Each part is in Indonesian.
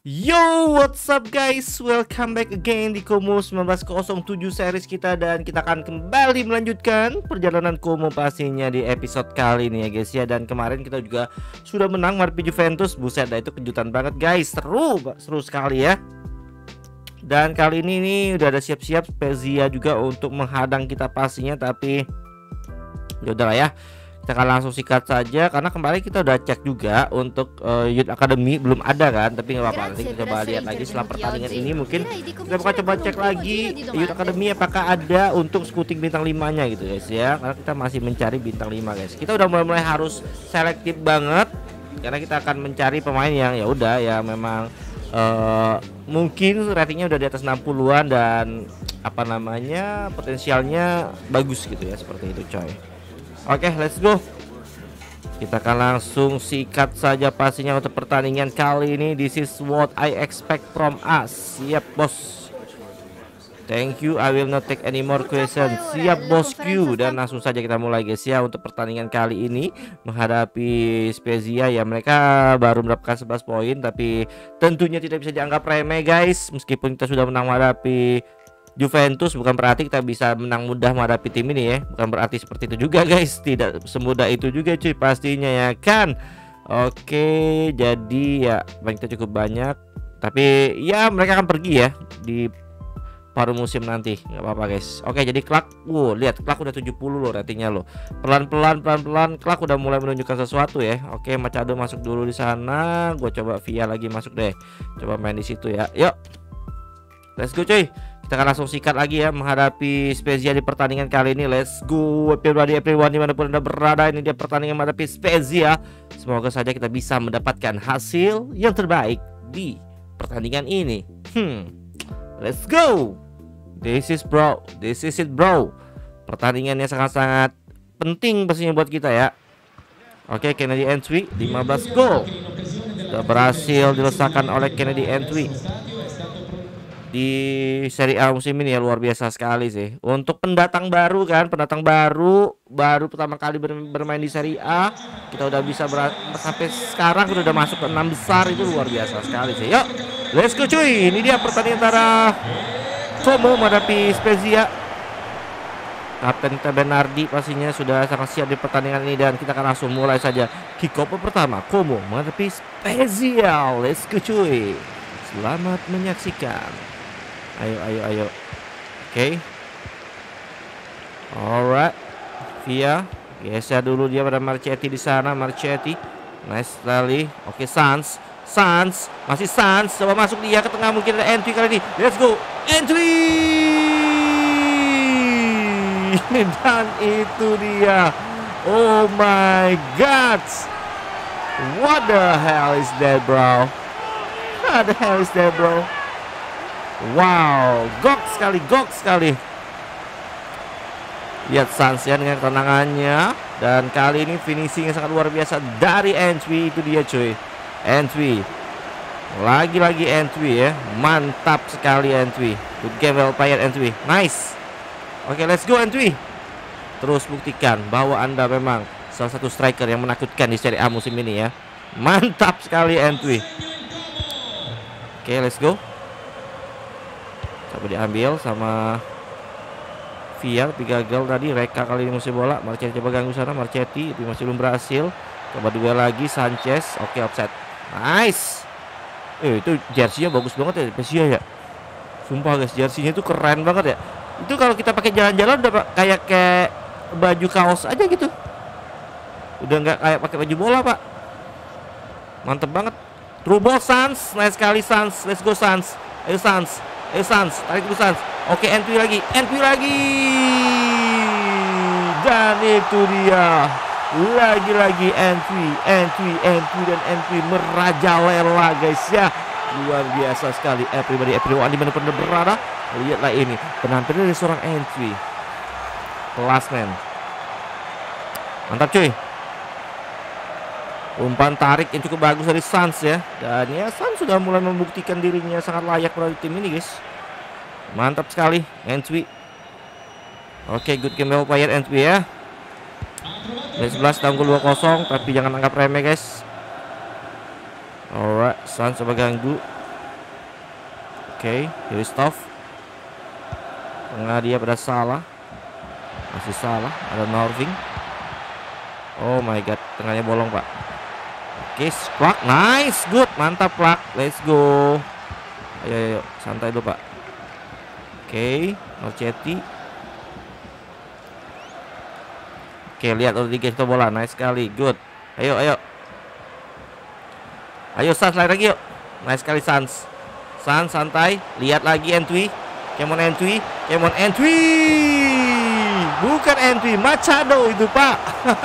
Yo, what's up guys? Welcome back again di Komo 1907 series kita. Dan kita akan kembali melanjutkan perjalanan Komo pastinya di episode kali ini ya guys ya. Dan kemarin kita juga sudah menang Marpi Juventus. Buset dah, itu kejutan banget guys. Seru sekali ya. Dan kali ini nih udah ada siap-siap Spezia juga untuk menghadang kita pastinya. Tapi yaudah lah ya, kita akan langsung sikat saja karena kemarin kita udah cek juga untuk Youth Academy belum ada kan, tapi nggak apa-apa, nanti kita coba lihat lagi setelah pertandingan ini. Mungkin kita bakal coba cek lagi Youth Academy apakah ada untuk scouting bintang 5-nya gitu guys ya, karena kita masih mencari bintang 5 guys. Kita udah mulai harus selektif banget karena kita akan mencari pemain yang ya udah ya memang mungkin ratingnya udah di atas 60-an dan apa namanya potensialnya bagus gitu ya, seperti itu coy. Oke, let's go. Kita akan langsung sikat saja pastinya untuk pertandingan kali ini. This is what I expect from us. Siap bos. Thank you, I will not take any more questions. Siap bosku. Dan langsung saja kita mulai guys ya untuk pertandingan kali ini menghadapi Spezia ya. Mereka baru mendapatkan 11 poin, tapi tentunya tidak bisa dianggap remeh guys. Meskipun kita sudah menang menghadapi Juventus, bukan berarti kita bisa menang mudah menghadapi tim ini ya. Bukan berarti seperti itu juga guys. Tidak semudah itu juga cuy pastinya ya kan. Oke, jadi ya kita cukup banyak, tapi ya mereka akan pergi ya di paruh musim nanti, nggak apa-apa guys. Oke, jadi Clark, lihat Clark udah 70 loh ratingnya loh. Pelan-pelan Clark udah mulai menunjukkan sesuatu ya. Oke, Machado masuk dulu di sana. Gue coba Via lagi masuk deh. Coba main di situ ya. Yuk, let's go cuy. Kita akan langsung sikat lagi ya menghadapi Spezia di pertandingan kali ini. Let's go everyone dimanapun anda berada. Ini dia pertandingan menghadapi Spezia. Semoga saja kita bisa mendapatkan hasil yang terbaik di pertandingan ini. Let's go. This is it bro. Pertandingannya sangat-sangat penting pastinya buat kita ya. Oke, Kennedy Entry 15 gol sudah berhasil dilesakan oleh Kennedy Entry di Serie A musim ini ya. Luar biasa sekali sih untuk pendatang baru kan, baru pertama kali bermain di Serie A. Kita udah bisa sampai sekarang udah masuk ke 6 besar, itu luar biasa sekali sih. Yuk, let's go cuy. Ini dia pertandingan antara Como menghadapi Spezia. Kapten kita Bernardi pastinya sudah sangat siap di pertandingan ini, dan kita akan langsung mulai saja kick off pertama. Como menghadapi Spezia. Let's go cuy. Selamat menyaksikan. Ayo. Oke. Alright. Via geser dulu dia pada Marchetti di sana. Marchetti nice sekali. Oke, Sans masih Sans, coba masuk dia ke tengah, mungkin ada Entry kali ini. Let's go Entry. Dan itu dia. Oh my god, what the hell is that bro? Wow, gok sekali. Lihat Sans ya dengan tenangannya, dan kali ini finishing yang sangat luar biasa dari Entry. Itu dia cuy, Entry. Lagi Entry ya, mantap sekali Entry. Good game, well played Entry, nice. Oke, let's go Entry. Terus buktikan bahwa Anda memang salah satu striker yang menakutkan di Serie A musim ini ya. Mantap sekali Entry. Oke, let's go. Coba diambil sama Via, tapi gagal tadi. Reka kali ini musim bola. Marchetti coba ganggu sana, Marchetti tapi masih belum berhasil. Coba dua lagi Sanchez. Oke, offset. Nice. Itu jersey-nya bagus banget ya Spezia ya. Sumpah guys, jersey-nya itu keren banget ya. Itu kalau kita pakai jalan-jalan udah kayak baju kaos aja gitu. Udah nggak kayak pakai baju bola, Pak. Mantep banget. Through ball Sans, nice sekali Sans. Let's go Sans. Ayo Sans, tarik dulu Sans. Oke, Entry lagi. Dan itu dia. Lagi Entry dan Entry merajalela guys ya. Luar biasa sekali. Everyone di mana pun berada. Lihatlah ini penampilan dari seorang Entry. Kelas men. Mantap cuy. Umpan tarik yang cukup bagus dari Sans ya. Dan ya Sans sudah mulai membuktikan dirinya sangat layak berada di tim ini guys. Mantap sekali Entry. Oke, good game well played Entry ya. Dari 11 unggul 2-0, tapi jangan anggap remeh guys. Alright, Sans coba ganggu. Oke, Christoph. Tengah dia pada salah. Masih salah. Ada Norving. Oh my god, tengahnya bolong pak. Oke, Plak, nice, good, mantap Plak, let's go. Ayo, santai dulu pak. Oke, Marchetti. Oke, lihat Rodriguez itu bola, nice sekali, good. Ayo. Ayo Sans, lari lagi yuk. Nice sekali Sans. Sans, santai, lihat lagi Antwi. Come on Antwi. Bukan Antwi, Machado itu pak.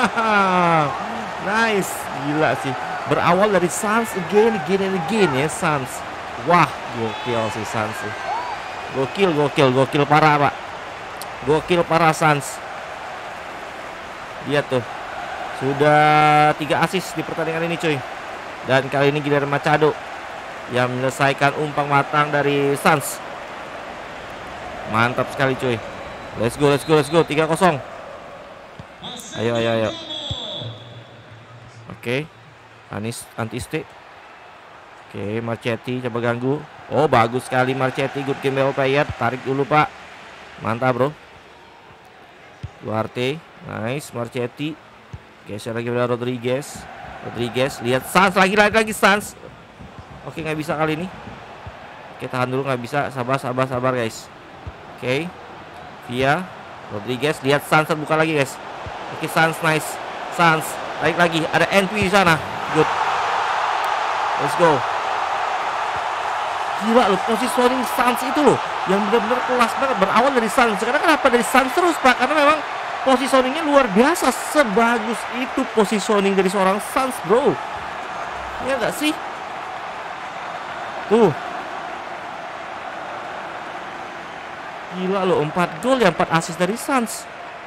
Nice, gila sih. Berawal dari Sans again ya Sans. Wah, gokil sih Sans sih. Gokil parah pak. Gokil parah Sans. Lihat tuh. Sudah 3 assist di pertandingan ini cuy. Dan kali ini Guilherme Machado yang menyelesaikan umpan matang dari Sans. Mantap sekali cuy. Let's go 3-0. Ayo. Oke. Antiste. Oke, Marchetti coba ganggu. Oh, bagus sekali Marchetti, good game well played. Tarik dulu, Pak. Mantap, Bro. Duarte, nice. Marchetti. Geser lagi pada Rodriguez, lihat Sans lagi Sans. Oke, nggak bisa kali ini. Oke, tahan dulu, nggak bisa. Sabar guys. Oke. Via Rodriguez, lihat Sans terbuka lagi guys. Oke, Sans nice. Sans tarik lagi, ada Antwi di sana. Good. Let's go. Gila loh, positioning Sans itu loh yang benar-benar kelas banget. Berawal dari Sans. Sekarang kenapa dari Sans terus pak? Karena memang positioningnya luar biasa. Sebagus itu positioning dari seorang Sans bro. Ya enggak sih? Tuh. Gila loh, 4 gol ya, 4 assist dari Sans.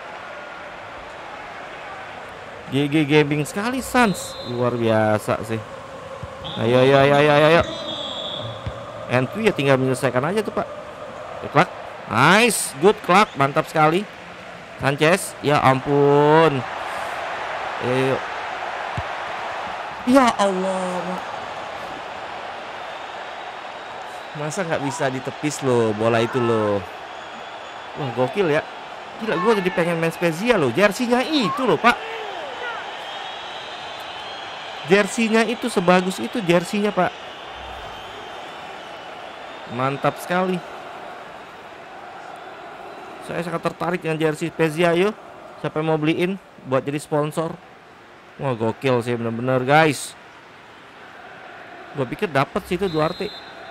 GG gaming sekali Sans. Luar biasa sih. Ayo. Antwi ya tinggal menyelesaikan aja tuh pak. Clark, nice, good Clark, mantap sekali. Sanchez, ya ampun. Ayo. Ya Allah. Masa nggak bisa ditepis loh bola itu loh. Wah gokil ya. Gila, gue jadi pengen main Spezia loh. Jersinya itu loh pak. Jersinya itu sebagus itu jersinya pak. Mantap sekali. Saya sangat tertarik dengan jersey Spezia. Yuk, siapa yang mau beliin buat jadi sponsor? Wah gokil sih bener-bener guys. Gue pikir dapat sih itu Duarte.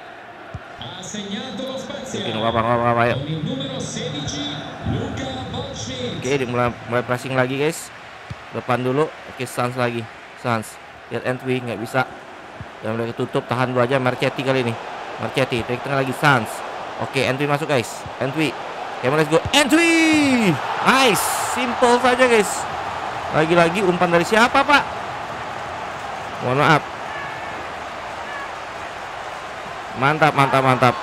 Apa ya. Oke, mulai pressing lagi guys. Depan dulu. Oke, Sans lagi. Sans. Lihat Antwi nggak bisa. Dan mulai ketutup, tahan dulu aja Marchetti kali ini. Marchetti, tarik tengah lagi Sans. Oke, Antwi masuk guys. Antwi. Oke, let's go. Antwi. Nice, simple saja guys. Lagi-lagi umpan dari siapa pak? Mohon maaf. Mantap.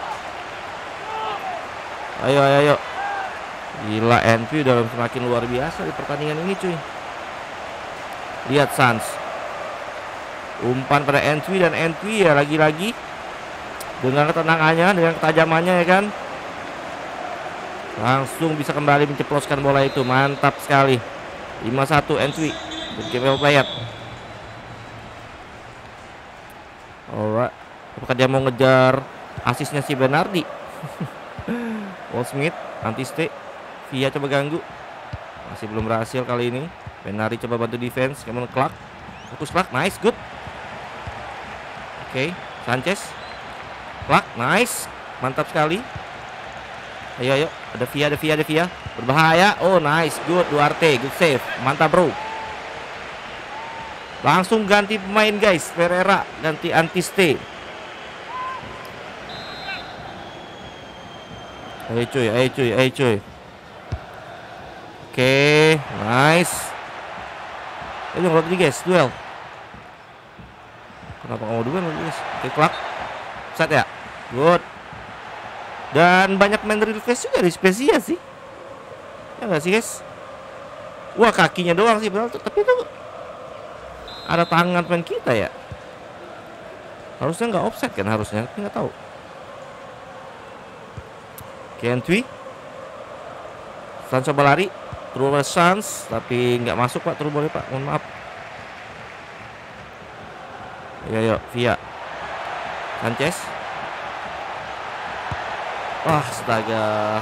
Ayo. Gila, Antwi udah semakin luar biasa di pertandingan ini cuy. Lihat Sans. Umpan pada Antwi dan Antwi ya lagi-lagi dengan ketenangannya, dengan ketajamannya ya kan. Langsung bisa kembali menceploskan bola itu. Mantap sekali. 5-1 Antwi. Good game well played. Alright. Apakah dia mau ngejar asisnya si Bernardi? Wall Smith, Antiste, Via coba ganggu. Masih belum berhasil kali ini. Bernardi coba bantu defense. Kemudian Clark. Fokus Clark, nice, good. Oke, Sanchez. Clark, nice. Mantap sekali. Ayo. Ada Via. Berbahaya. Oh, nice, good. Duarte, good save. Mantap, bro. Langsung ganti pemain, guys. Ferreira ganti Antiste. Ayo cuy. Oke, nice. Ayo Rodriguez, duel. Kenapa nggak mau duel Rodriguez? Oke, Clark. Set ya. Good. Dan banyak main real face juga di Spezia sih. Ya nggak sih guys? Wah kakinya doang sih betul. Tapi itu ada tangan pemain kita ya. Harusnya nggak offset kan harusnya. Tapi nggak tahu. Kentwi. San coba lari. True chance, tapi nggak masuk Pak, true boleh Pak, mohon maaf. Yuk, Via. Sanchez. Wah, astaga.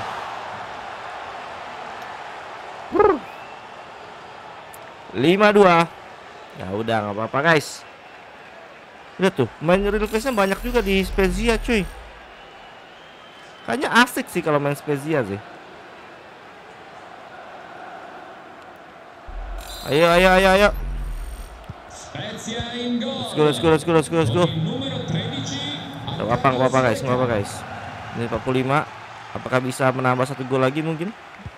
5-2. Ya udah nggak apa-apa guys. Lihat tuh, main real face-nya banyak juga di Spezia cuy. Kayaknya asik sih kalau main Spezia sih. Ayo. Let's go. Gak apa-apa guys. Ini 45. Apakah bisa menambah 1 gol lagi mungkin?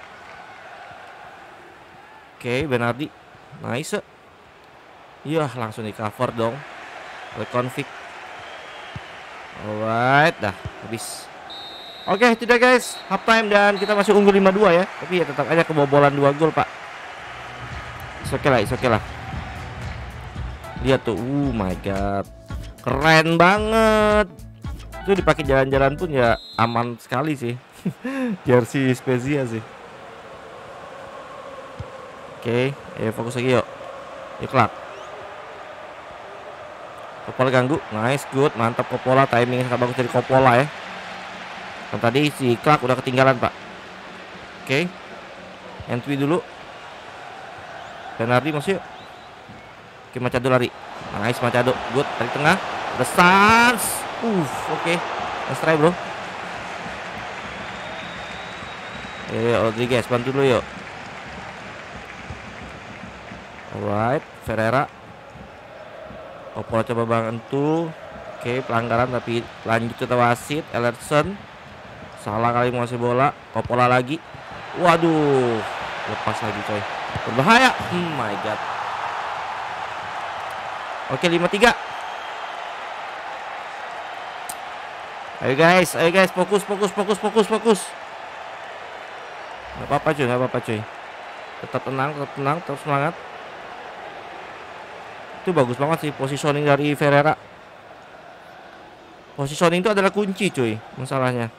Oke, Bernardi. Nice. Yah, langsung di cover dong oleh Konflik. Alright, dah habis. Oke, tidak guys, half time dan kita masih unggul 5-2 ya. Tapi ya tetap aja kebobolan 2 gol, Pak. Oke lah. Lihat tuh, my god. Keren banget. Itu dipakai jalan-jalan pun ya aman sekali sih. Jersey Spezia sih. Oke, fokus lagi yuk. Yuk Clark. Coppola ganggu, nice, good, mantap Coppola, timingnya sangat bagus dari Coppola ya. Dan tadi si Clark udah ketinggalan Pak. Oke, entry dulu. Bernardi masih yuk. Oke, Machado lari, nice Machado, good, dari tengah, the Suns. Oke, nice try bro. Yuk, Rodriguez bantu dulu yuk. Alright, Ferreira. Coppola coba bantu. Oke, pelanggaran tapi lanjut ke wasit. Ellerson salah kali menguasai bola. Coppola lagi. Waduh, lepas lagi coy, berbahaya. My god. Oke, 5-3. Ayo guys, fokus. Gak apa-apa cuy. Tetap tenang, tetap semangat. Itu bagus banget sih positioning dari Ferreira. Positioning itu adalah kunci cuy, masalahnya.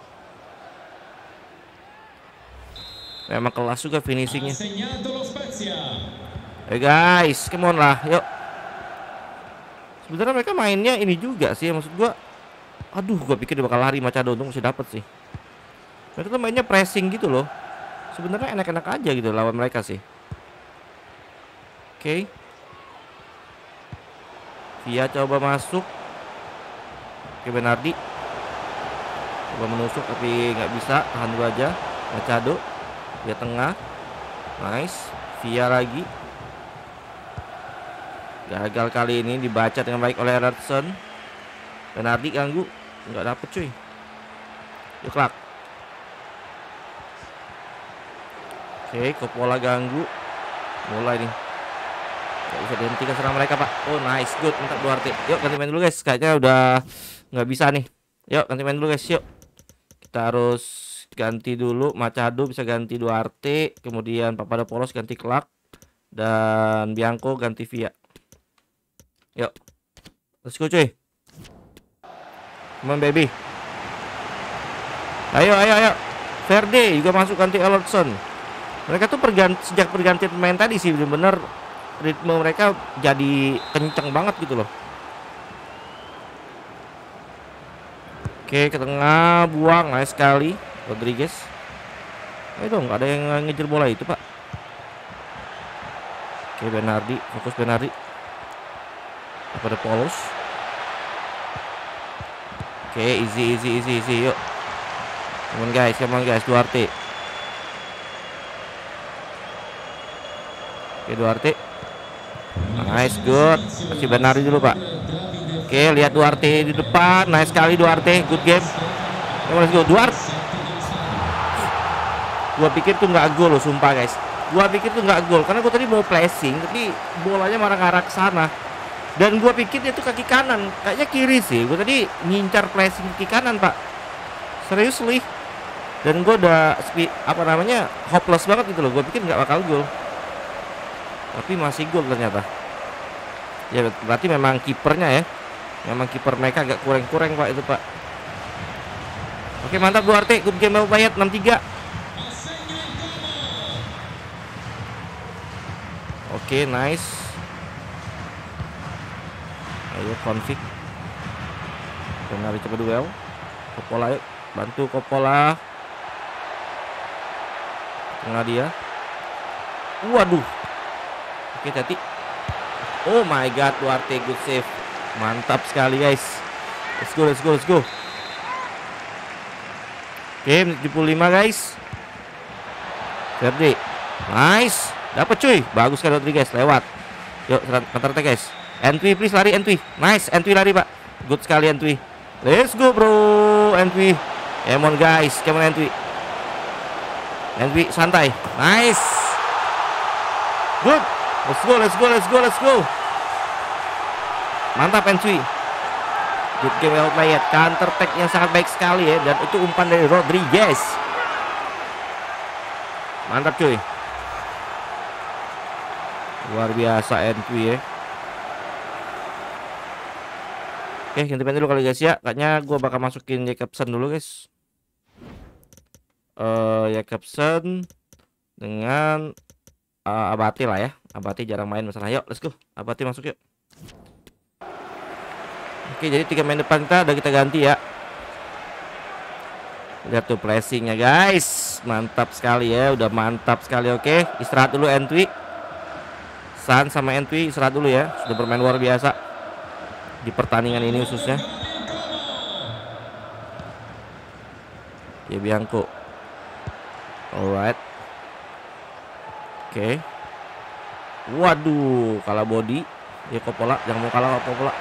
Memang kelas juga finishingnya. Ayo guys, come on lah, yuk. Sebenarnya mereka mainnya ini juga sih, maksud gua. Aduh, gua pikir dia bakal lari Machado, untung masih dapet sih. Mereka tuh mainnya pressing gitu loh. Sebenarnya enak-enak aja gitu lawan mereka sih. Oke. Via coba masuk. Oke, Bernardi coba menusuk tapi nggak bisa, tahan dulu aja. Machado dia tengah, nice. Via lagi gagal kali ini, dibaca dengan baik oleh Robertson. Bernardi ganggu, nggak dapet cuy. Yuk Clark. Oke, Coppola ganggu, mulai nih. Gak bisa dihentikan serang mereka Pak. Oh nice, good, minta Duarte. Yuk ganti main dulu guys, kayaknya udah nggak bisa nih. Yuk ganti main dulu guys, yuk. Kita harus ganti dulu. Machado bisa ganti Duarte, kemudian Papadopoulos ganti Clark, dan Bianco ganti Via. Yuk, let's go cuy. Come on baby. Ayo. Verde juga masuk ganti Ellerson. Mereka tuh sejak pergantian pemain tadi sih bener-bener ritme mereka jadi kenceng banget gitu loh. Oke, ke tengah, buang, nice sekali Rodriguez. Ayo dong, gak ada yang ngejar bola itu Pak. Oke, Bernardi, fokus Bernardi. Pada Polos. Oke, easy, yuk. Come on guys, Duarte. Oke, Duarte. Nice, good. Kasih Bernardi dulu Pak. Oke, lihat Duarte di depan. Nice sekali Duarte, good game. Let's go Duarte. Gua pikir tuh nggak gol loh, sumpah guys. Gua pikir tuh nggak gol karena gua tadi mau flashing tapi bolanya malah ngarah ke sana. Dan gua pikir dia tuh kaki kanan, kayaknya kiri sih. Gua tadi ngincar flashing kaki kanan Pak. Seriously. Dan gua udah hopeless banget gitu loh. Gua pikir nggak bakal gol. Tapi masih gol ternyata. Ya berarti memang kipernya ya. Memang kiper mereka agak kurang Pak itu Pak. Oke, mantap Duarte. Good game Bayat 6-3. Oke, nice. Ayo konflik. Benar coba duel. Coppola, yuk. Bantu Coppola. Tengah dia. Waduh. Oke, hati. Oh my god, Duarte good save. Mantap sekali guys. Let's go, let's go, let's go. Oke, 75 guys. Ferdi. Nice. Dapat cuy. Bagus sekali Rodriguez lewat. Yuk, counter attack guys. Entwi please, lari Entwi. Nice, Entwi lari pak. Good sekali Entwi. Let's go bro, Entwi. Come on guys, come on Entwi. Entwi santai. Nice. Good. Let's go, let's go, let's go, let's go. Mantap Entwi. Good game well played. Counter attack yang sangat baik sekali ya. Dan itu umpan dari Rodriguez. Mantap cuy. Luar biasa Entwi ya. Oke, ganti pemain dulu kali guys ya. Kayaknya gue bakal masukin Jakobsen dulu guys. Jakobsen dengan Abati lah ya. Abati jarang main masalah. Yuk, let's go. Abati masuk yuk. Oke, jadi 3 main depan kita udah kita ganti ya. Lihat tuh pressingnya guys. Mantap sekali ya. Udah mantap sekali. Oke, istirahat dulu Entwi. San sama Entwi istirahat dulu ya. Sudah bermain luar biasa di pertandingan ini khususnya. Ya Bianco. Alright. Oke. Waduh, kalah body. Ya Coppola, jangan mau kalah Coppola.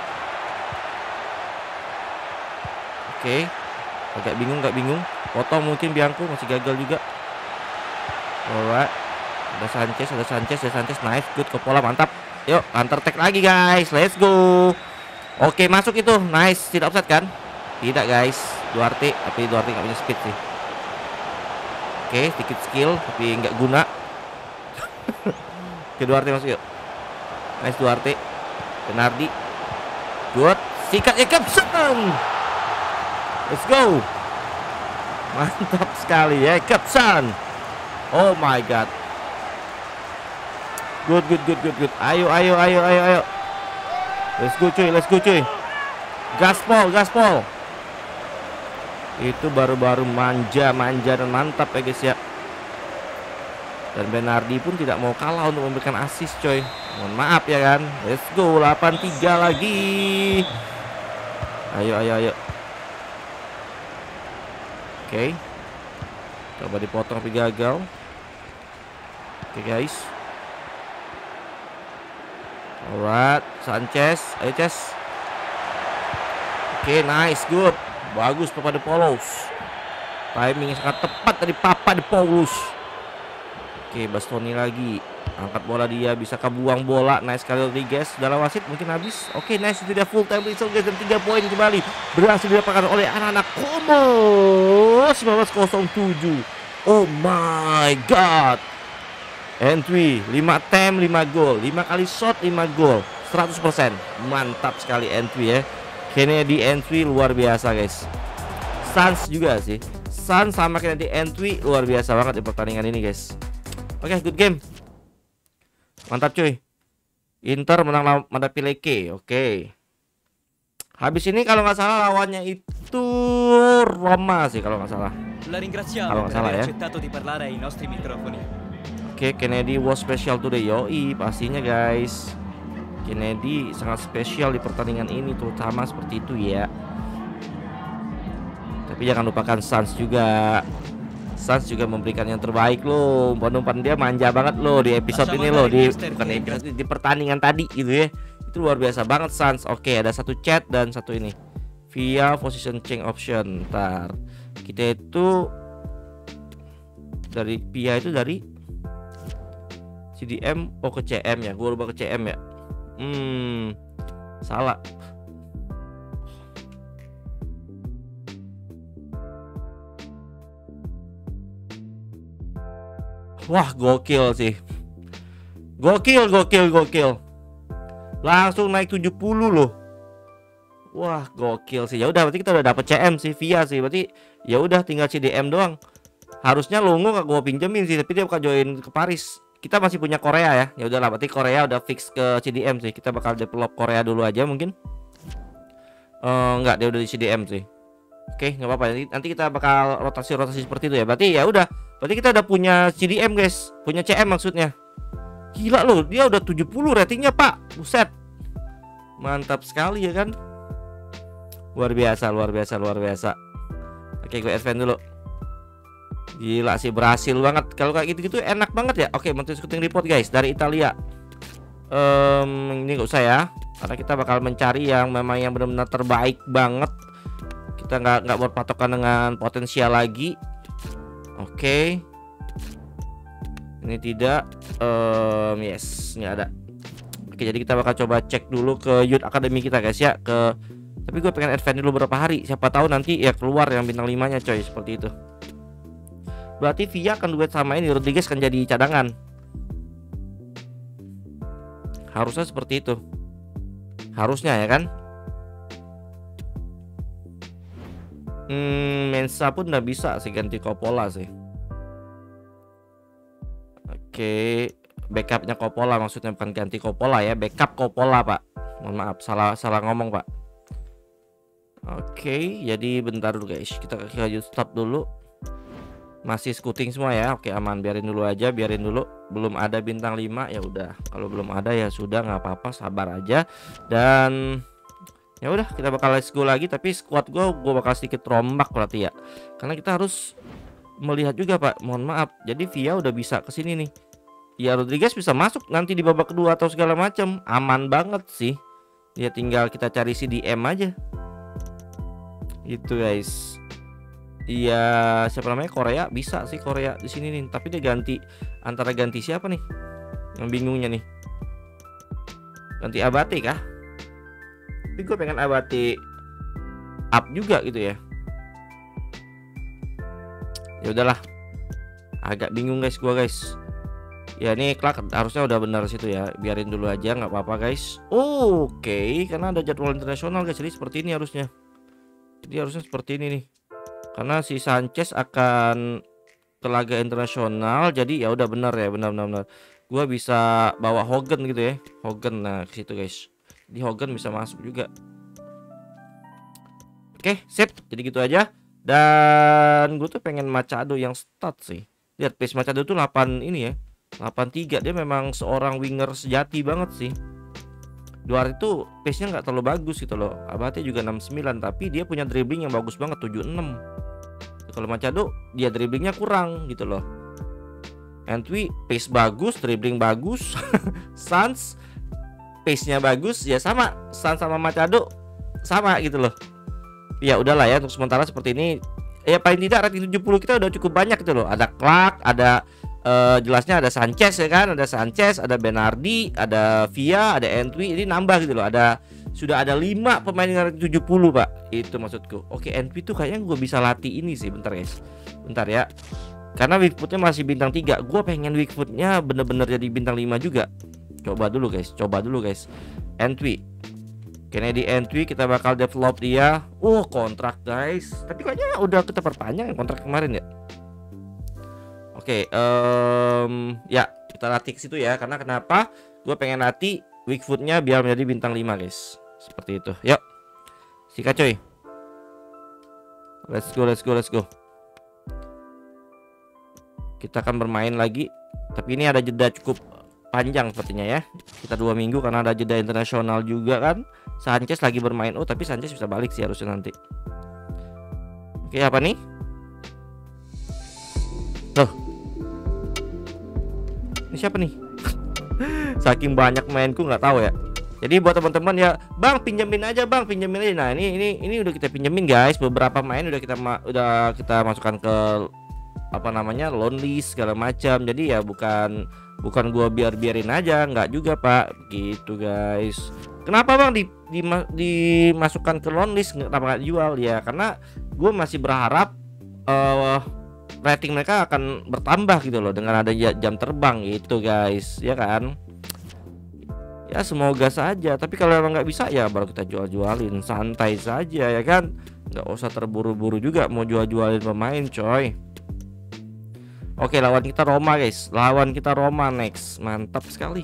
Oke. Agak bingung, gak bingung. Potong mungkin Bianco, masih gagal juga. Alright. Ada Sanchez, nice, good Coppola, mantap. Yuk, counter attack lagi guys. Let's go. Oke, masuk itu. Nice, tidak offside kan? Tidak guys. Duarte, tapi Duarte gak punya speed sih. Oke, sedikit skill tapi nggak guna. Ke Duarte masuk yuk. Nice Duarte. Bernardi. Good. Sikat Jakobsen. Let's go. Mantap sekali ya Jakobsen. Oh my god. Good. Ayo. Let's go cuy. Gaspol. Itu baru-baru manja dan mantap ya guys ya. Dan Bernardi pun tidak mau kalah untuk memberikan assist coy. Mohon maaf ya kan. Let's go, 8-3 lagi. Ayo. Oke. Coba dipotong tapi gagal. Oke guys. Alright, Sanchez, ayo Ces. Oke, nice, good. Bagus Papa De Paulus. Timing sangat tepat dari Papa De Paulus. Oke, Bastoni lagi. Angkat bola dia, bisa kebuang bola. Nice sekali Rodriguez. Dalam wasit mungkin habis. Oke, nice, itu dia full time whistle guys. Dan 3 poin kembali berhasil didapatkan oleh anak-anak Como 1907. Oh my god. Entwi 5 attempt 5 gol, 5 kali shot 5 gol, 100%. Mantap sekali Entwi ya. Kennedy Entwi luar biasa guys. Suns juga sih. Suns sama Kennedy Entwi luar biasa banget di pertandingan ini guys. Oke, good game. Mantap cuy. Inter menang menghadapi Lecce. Oke. Habis ini kalau nggak salah lawannya itu Roma sih kalau nggak salah. Kalau nggak salah ya. Oke, Kennedy was special today. Yoi, pastinya guys. Kennedy sangat spesial di pertandingan ini, terutama seperti itu ya. Tapi jangan lupakan Suns juga. Suns juga memberikan yang terbaik loh. Umpan-umpan dia manja banget loh di episode ini loh. Bukan episode, di pertandingan tadi gitu ya. Itu luar biasa banget Suns. Oke, ada satu chat dan satu ini. Via position change option. Ntar kita itu dari via itu dari CDM ke CM ya. Gue rubah ke CM ya. Salah. Wah, gokil sih. Gokil. Langsung naik 70 loh. Wah, gokil sih. Ya udah berarti kita udah dapet CM sih via sih. Berarti ya udah tinggal CDM doang. Harusnya Longo gak gua pinjemin sih, tapi dia bakal join ke Paris. Kita masih punya Korea ya. Ya udahlah, berarti Korea udah fix ke CDM sih. Kita bakal develop Korea dulu aja mungkin. Enggak, dia udah di CDM sih. Oke, nggak apa-apa. Nanti kita bakal rotasi seperti itu ya. Berarti ya udah. Berarti kita udah punya CDM guys. Punya CM maksudnya. Gila loh, dia udah 70 ratingnya Pak. Buset. Mantap sekali ya kan. Luar biasa, luar biasa, luar biasa. Oke, gue advance dulu. Gila sih, berhasil banget. Kalau kayak gitu-gitu enak banget ya. Oke, menteri scouting report guys dari Italia. Ini nggak usah ya, karena kita bakal mencari yang memang yang benar-benar terbaik banget. Kita nggak berpatokan dengan potensial lagi. Oke. Ini tidak. Yes, nggak ada. Oke, jadi kita bakal coba cek dulu ke Youth Academy kita guys ya. Tapi gue pengen advance dulu beberapa hari. Siapa tahu nanti ya keluar yang bintang 5-nya coy, seperti itu. Berarti Via akan duet sama ini, Rodriguez kan jadi cadangan. Harusnya seperti itu. Harusnya ya kan. Mensa pun udah bisa sih ganti Coppola sih. Oke, backupnya Coppola maksudnya, bukan ganti Coppola ya, backup Coppola Pak. Mohon maaf, salah ngomong Pak. Oke, jadi bentar dulu guys, kita stop dulu. Masih scouting semua ya. Oke, aman, biarin dulu aja, biarin dulu. Belum ada bintang 5 ya udah. Kalau belum ada ya sudah, nggak apa-apa, sabar aja. Dan ya udah, kita bakal let's go lagi. Tapi squad gue bakal sedikit rombak berarti ya, karena kita harus melihat juga Pak. Mohon maaf, jadi Via udah bisa kesini nih ya. Rodriguez bisa masuk nanti di babak kedua atau segala macam. Aman banget sih. Ya tinggal kita cari CDM aja gitu guys. Iya, siapa namanya, Korea bisa sih, Korea di sini nih. Tapi dia antara ganti siapa nih? Yang bingungnya nih. Ganti Abate kah? Tapi gue pengen Abate up juga gitu ya. Ya udahlah. Agak bingung guys gua guys. Ya ini Clark harusnya udah benar situ ya. Biarin dulu aja, nggak apa-apa guys. Oke, karena ada jadwal internasional guys. Jadi seperti ini harusnya. Jadi harusnya seperti ini nih. Karena si Sanchez akan ke laga internasional, jadi ya udah benar ya, benar. Gua bisa bawa Hogan gitu ya. Hogan, nah ke situ guys. Di Hogan bisa masuk juga. Oke, sip. Jadi gitu aja. Dan gue tuh pengen Machado yang start sih. Lihat pace Machado tuh 8 ini ya. 83, dia memang seorang winger sejati banget sih. Duarte itu pace-nya nggak terlalu bagus gitu loh. Abate juga 69, tapi dia punya dribbling yang bagus banget, 76. Kalau Machado dia dribblingnya kurang gitu loh. Antwi pace bagus, dribbling bagus. Sans pace-nya bagus, ya sama. Sans sama Machado sama gitu loh. Ya udahlah ya, untuk sementara seperti ini. Ya paling tidak rating 70 kita udah cukup banyak gitu loh. Ada Clark, ada jelasnya ada Sanchez ya kan, ada Sanchez, ada Bernardi, ada Via, ada Antwi. Ini nambah gitu loh. Sudah ada 5 pemain dengan rating 70 Pak. Itu maksudku. Oke, Antwi tuh kayaknya gue bisa latih ini sih. Bentar guys, bentar ya. Karena Wickfootnya masih bintang 3. Gue pengen Wickfootnya bener-bener jadi bintang 5 juga. Coba dulu guys. Antwi, Kennedy Antwi, kita bakal develop dia. Kontrak guys. Tapi kayaknya udah kita perpanjang kontrak kemarin ya. Oke, ya kita latih ke situ ya. Karena kenapa? Gue pengen latih Wickfootnya biar menjadi bintang 5 guys. Seperti itu. Yuk, sikat coy. Let's go. Kita akan bermain lagi. Tapi ini ada jeda cukup panjang sepertinya ya. Kita 2 minggu karena ada jeda internasional juga kan. Sanchez lagi bermain. Tapi Sanchez bisa balik sih harusnya nanti. Oke, apa nih? Loh, ini siapa nih? Saking banyak mainku nggak tahu ya. Jadi buat teman-teman ya, Bang pinjemin aja. Nah, ini udah kita pinjemin guys. Beberapa main udah kita masukkan ke apa namanya, loan list segala macam. Jadi ya bukan gua biarin aja, nggak juga Pak, gitu guys. Kenapa Bang dimasukkan ke loan list, kenapa nggak jual ya? Karena gue masih berharap rating mereka akan bertambah gitu loh dengan adanya jam terbang gitu guys, ya kan. Ya semoga saja. Tapi kalau emang nggak bisa ya baru kita jual-jualin, santai saja ya kan. Nggak usah terburu-buru juga mau jual-jualin pemain coy. Oke, lawan kita Roma guys. Lawan kita Roma next. Mantap sekali.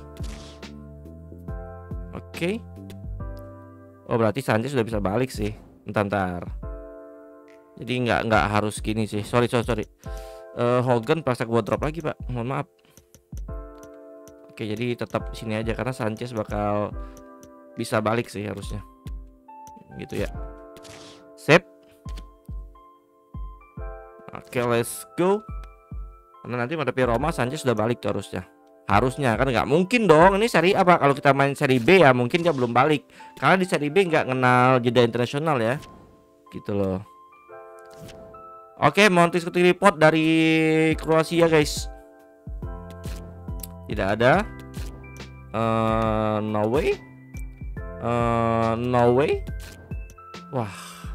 Oke. Oh berarti Sanchez sudah bisa balik sih. Bentar. Jadi nggak harus gini sih. Sorry. Hogan pas gua drop lagi pak. Mohon maaf. Oke, jadi tetap sini aja karena Sanchez bakal bisa balik sih harusnya. Gitu ya. Sip. Oke, let's go. Karena nanti menghadapi Roma Sanchez sudah balik tuh harusnya kan nggak mungkin dong. Ini seri apa? Kalau kita main seri B ya mungkin dia belum balik. Karena di seri B nggak kenal jeda internasional ya. Gitu loh. Oke, Montis Coutinho report dari Kroasia guys. Tidak ada. No way. Wah.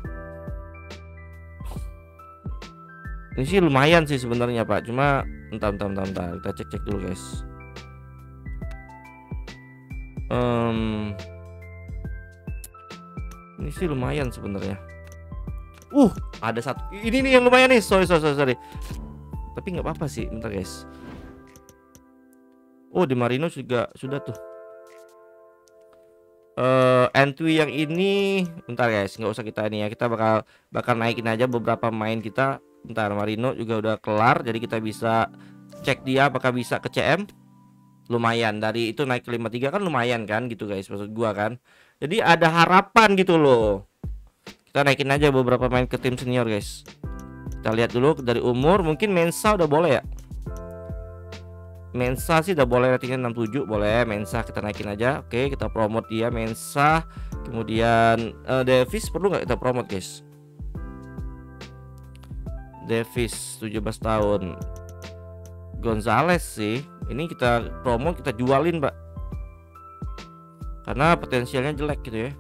Ini sih lumayan sih sebenarnya Pak. Cuma entar. Kita cek dulu guys. Ini sih lumayan sebenarnya. Ada satu. Ini nih yang lumayan nih. Sorry. Tapi nggak apa-apa sih. Bentar guys. Oh, Di Marino juga sudah tuh. Entry yang ini bentar guys, nggak usah kita ini ya. Kita bakal naikin aja beberapa main kita. Bentar, Marino juga udah kelar. Jadi kita bisa cek dia apakah bisa ke CM. Lumayan, dari itu naik ke 53 kan lumayan kan gitu guys, maksud gua kan. Jadi ada harapan gitu loh. Kita naikin aja beberapa main ke tim senior guys. Kita lihat dulu dari umur. Mungkin Mensah udah boleh ya. Mensah sih udah boleh, ratingnya 67 boleh. Mensah kita naikin aja. Oke, kita promote dia Mensah. Kemudian Davis perlu nggak kita promote guys? Davis 17 tahun. Gonzales sih ini kita promote, kita jualin Pak, karena potensialnya jelek gitu ya.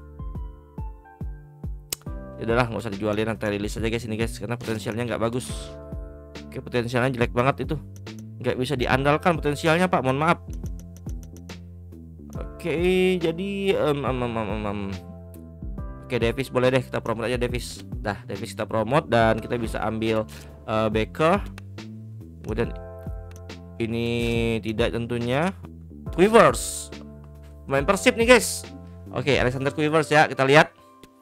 Ya udahlah, nggak usah dijualin, nanti rilis aja guys ini guys, karena potensialnya nggak bagus. Oke, potensialnya jelek banget itu, nggak bisa diandalkan potensialnya Pak, mohon maaf. Oke, jadi Oke, Davis boleh deh, kita promote aja Davis. Davis kita promote dan kita bisa ambil Baker. Kemudian ini tidak tentunya Quivers, main Persib nih guys. Oke, Alexander Quivers ya, kita lihat.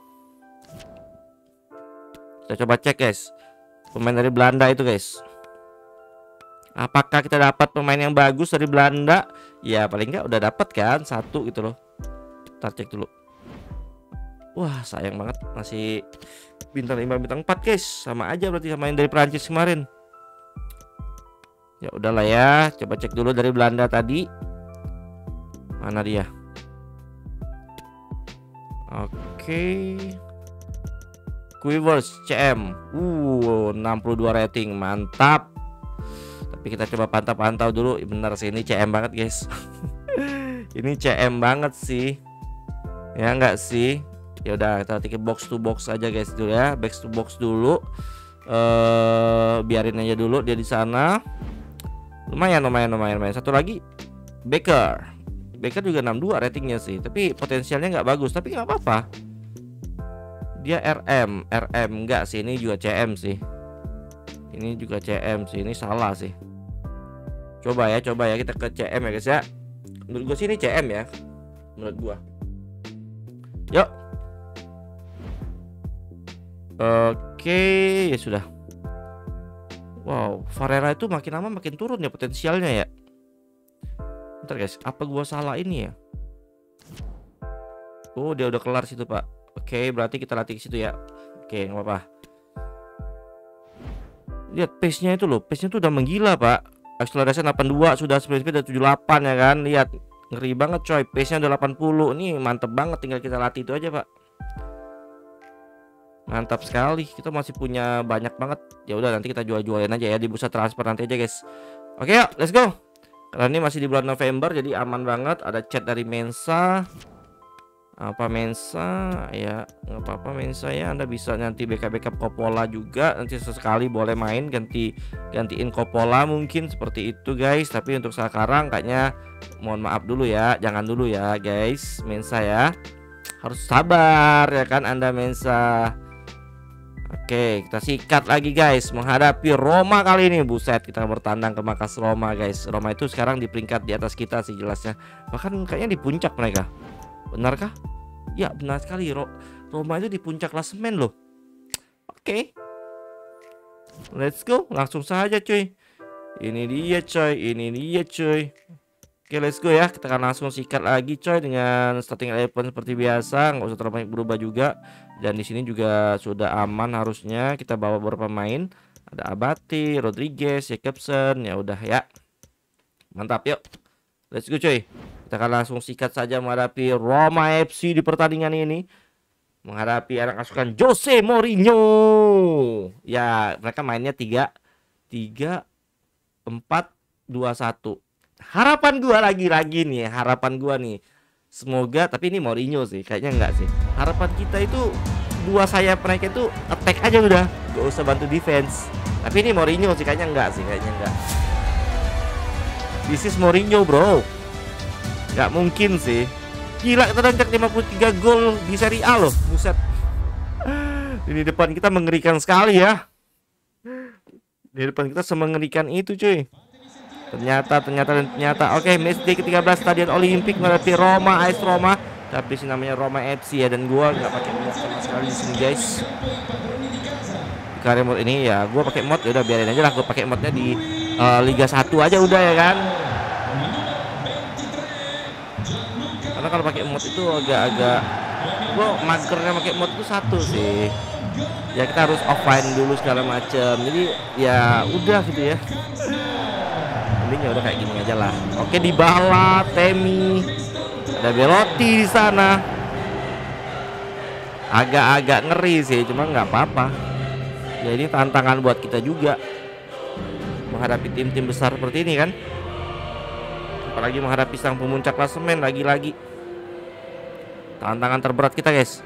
Kita coba cek guys, pemain dari Belanda itu guys. Apakah kita dapat pemain yang bagus dari Belanda? Ya paling nggak udah dapat kan satu gitu loh. Ntar cek dulu. Wah sayang banget, masih bintang 5 bintang 4 guys. Sama aja berarti sama yang dari Prancis kemarin. Ya udahlah ya, coba cek dulu dari Belanda tadi. Mana dia? Oke. Quivers CM 62 rating, mantap. Tapi kita coba pantau dulu. Benar sih, ini CM banget guys. Ini CM banget sih. Ya enggak sih? Ya udah, kita tiket box to box aja guys dulu ya. Box to box dulu. Biarin aja dulu dia di sana. Lumayan. Satu lagi Baker juga 62 ratingnya sih. Tapi potensialnya nggak bagus, tapi nggak apa-apa. Dia RM enggak sih, ini juga CM sih. Ini juga CM sih, ini salah sih. Coba ya kita ke CM ya guys ya. Menurut gue sih ini CM ya, menurut gua. Yuk. Oke, ya sudah. Wow, Varela itu makin lama makin turun ya potensialnya ya. Bentar guys, apa gua salah ini ya? Oh, dia udah kelar situ Pak. Oke, berarti kita latih ke situ ya. Oke, nggak apa-apa. Lihat pace-nya itu loh, pace-nya tuh udah menggila Pak. Akselerasi 82, sudah sprint speed udah 78 ya kan. Lihat, ngeri banget coy. Pace-nya udah 80. Ini mantep banget, tinggal kita latih itu aja Pak. Mantap sekali. Kita masih punya banyak banget. Ya udah, nanti kita jual-jualin aja ya di bursa transfer nanti aja guys. Oke, yuk, let's go. Karena ini masih di bulan November jadi aman banget. Ada chat dari Mensa. Apa Mensah ya, nggak apa-apa Mensah ya. Anda bisa nanti backup Coppola juga, nanti sesekali boleh main gantiin Coppola mungkin seperti itu guys. Tapi untuk sekarang kayaknya mohon maaf dulu ya, jangan dulu ya guys. Mensah ya, harus sabar ya kan Anda Mensah. Oke, kita sikat lagi guys menghadapi Roma kali ini. Buset, kita bertandang ke markas Roma guys. Roma itu sekarang di peringkat di atas kita sih jelasnya. Bahkan kayaknya di puncak mereka. Benarkah? Ya benar sekali, Roma itu di puncak klasemen loh. Oke, let's go, langsung saja cuy. Ini dia cuy. Oke, let's go ya. Kita akan langsung sikat lagi coy dengan starting 11 seperti biasa, nggak usah terlalu banyak berubah juga. Dan di sini juga sudah aman harusnya. Kita bawa beberapa pemain. Ada Abati, Rodriguez, Jacobson, ya udah ya. Mantap yuk. Let's go cuy. Kita akan langsung sikat saja menghadapi Roma FC di pertandingan ini. Menghadapi anak asuhan Jose Mourinho. Ya, mereka mainnya 3-4-2-1. Harapan gua lagi-lagi nih, harapan gua nih. Semoga, tapi ini Mourinho sih, kayaknya enggak sih. Harapan kita itu dua sayap mereka itu attack aja udah, gak usah bantu defense. Tapi ini Mourinho sih, kayaknya enggak. This is Mourinho, bro. Gak mungkin sih. Gila, kita udah 53 gol di Serie A loh. Buset. Ini depan kita mengerikan sekali ya. Di depan kita semengerikan itu cuy. Ternyata. Oke, match day ke-13 Stadion Olimpik menghadapi Roma, AS Roma. Tapi sih namanya Roma FC ya, dan gua nggak pakai mod sama sekali di sini guys. Di career mode ini ya, gua pakai mod, ya udah biarin aja lah, gua pakai modnya di Liga 1 aja udah ya kan. Karena kalau pakai mod itu agak-agak gua magernya pakai mod itu satu sih. Ya kita harus offline dulu segala macam. Jadi ya udah gitu ya. Mending ya udah kayak gini aja lah. Oke, Dybala, Temi, ada Belotti di sana. Agak-agak ngeri sih, cuma nggak apa-apa. Ya ini tantangan buat kita juga menghadapi tim-tim besar seperti ini kan. Apalagi menghadapi sang pemuncak klasemen lagi-lagi. Tantangan terberat kita guys.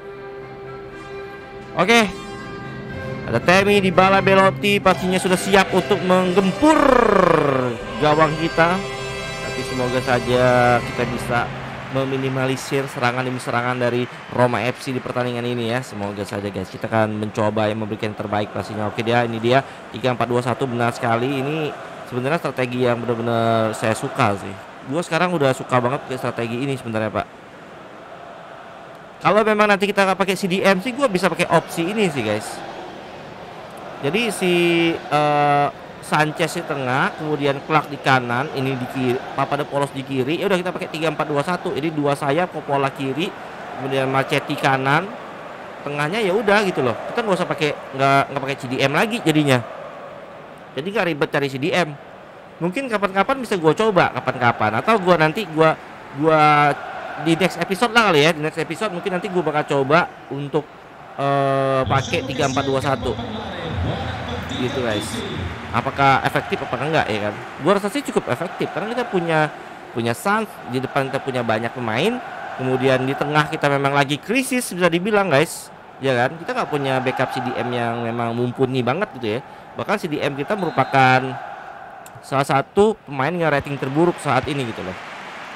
Oke, ada Temi, Dybala, Belotti pastinya sudah siap untuk menggempur gawang kita. Tapi semoga saja kita bisa meminimalisir serangan demi serangan dari Roma FC di pertandingan ini ya. Semoga saja guys, kita akan mencoba yang memberikan yang terbaik pastinya. Oke, ini dia 3-4-2-1, benar sekali. Ini sebenarnya strategi yang benar-benar saya suka sih. Gue sekarang udah suka banget ke strategi ini sebenarnya pak. Kalau memang nanti kita nggak pakai CDM sih, gue bisa pakai opsi ini sih guys. Jadi si Sanchez di tengah, kemudian Clark di kanan, ini di kiri, Papadopoulos di kiri. Ya udah kita pakai 3-4-2-1. Ini dua sayap, Coppola kiri, kemudian Marchetti kanan, tengahnya ya udah gitu loh. Kita nggak usah pakai nggak pakai CDM lagi jadinya. Jadi nggak ribet cari CDM. Mungkin kapan-kapan bisa gue coba kapan-kapan, atau gue nanti gue di next episode lah kali ya. Di next episode mungkin nanti gue bakal coba untuk pakai 3-4-2-1 gitu guys. Apakah efektif apakah enggak ya kan? Gua rasa sih cukup efektif karena kita punya Suns, di depan kita punya banyak pemain, kemudian di tengah kita memang lagi krisis bisa dibilang guys, ya kan? Kita nggak punya backup CDM yang memang mumpuni banget gitu ya. Bahkan CDM kita merupakan salah satu pemain yang rating terburuk saat ini gitu loh.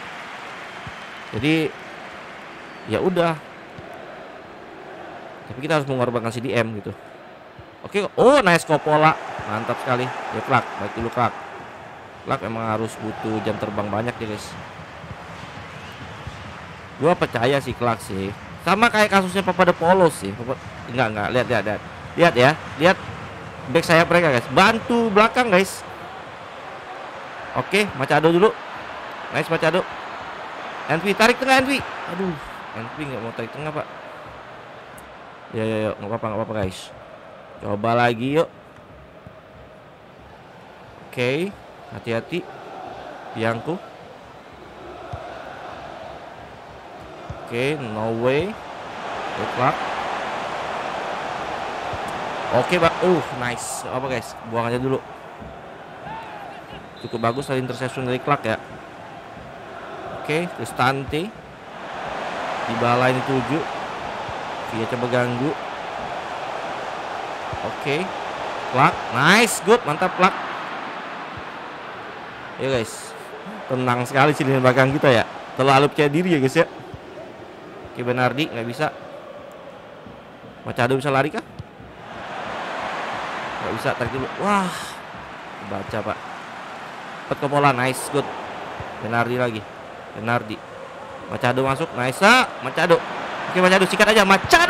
Jadi ya udah, tapi kita harus mengorbankan CDM gitu. Oke, oh nice Coppola, mantap sekali. Ya Clark, baik dulu Clark. Clark emang harus butuh jam terbang banyak ya guys. Gua percaya sih Clark sih. Sama kayak kasusnya Papadopoulos sih. Enggak, lihat ya. Lihat back sayap mereka guys. Bantu belakang guys. Oke, Machado dulu. Nice Machado. Envy, tarik tengah Envy. Aduh, Envy nggak mau tarik tengah pak. Ya, nggak apa-apa guys. Coba lagi yuk. Oke, hati-hati Bianco. Oke, no way. Clark. Oke, Pak. Nice. Apa guys? Buang aja dulu. Cukup bagus tadi interception dari Clark ya. Oke, Cristante. Dybala ini tuju. Dia coba ganggu. Oke. Clark, nice, good, mantap Clark. Ya guys, tenang sekali sih di belakang kita ya. Terlalu percaya diri ya guys ya. Oke, Bernardi nggak bisa. Machado bisa lari kah? Nggak bisa, tarik dulu. Wah, baca pak. Dapat ke bola, nice, good. Bernardi lagi. Bernardi. Machado masuk, nice. Machado. Oke, Machado sikat aja. Machado.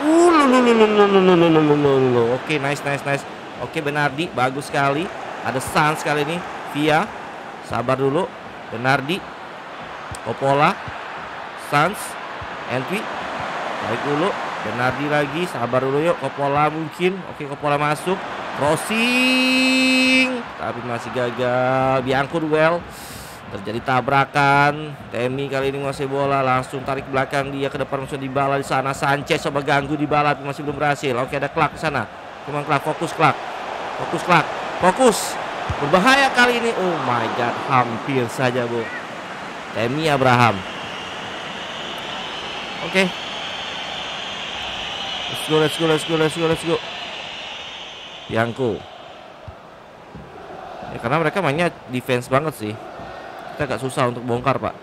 Oke, nice. Oke, Bernardi bagus sekali. Ada Sans kali ini. Via. Sabar dulu. Bernardi. Coppola. Sans. Entry. Tarik dulu. Bernardi lagi. Sabar dulu yuk. Coppola mungkin. Oke, Coppola masuk. Crossing. Tapi masih gagal. Bianco duel. Terjadi tabrakan. Temi kali ini menguasai bola, langsung tarik belakang dia ke depan, musuh Dybala di sana. Sanchez coba ganggu Dybala tapi masih belum berhasil. Oke, ada Clark di sana. Cuman Clark, fokus Clark. Fokus. Berbahaya kali ini. Oh my god, hampir saja, Bu. Temi Abraham. Oke. Let's go. Bianco. Ya, karena mereka mainnya defense banget sih. Kita agak susah untuk bongkar pak.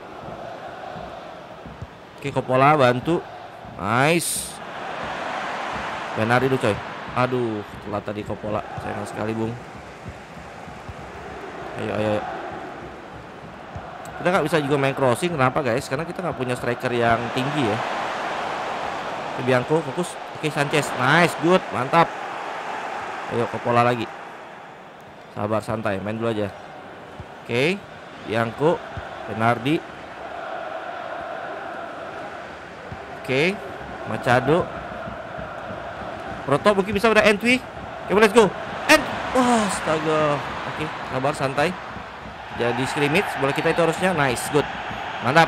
Oke, Coppola bantu. Nice. Bernardi dulu coy. Aduh, telat tadi Coppola. Sayang sekali bung. Ayo. Kita nggak bisa juga main crossing. Kenapa guys? Karena kita nggak punya striker yang tinggi ya. Oke, Bianco fokus. Oke, Sanchez. Nice, good, mantap. Ayo Coppola lagi. Sabar, santai, main dulu aja. Oke. Bianco, Bernardi. Oke, Machado. Proto mungkin bisa udah entry. Oke, let's go. Wah, astaga. Oke, sabar, santai. Jadi scrimmage bola kita itu harusnya nice, good. Mantap.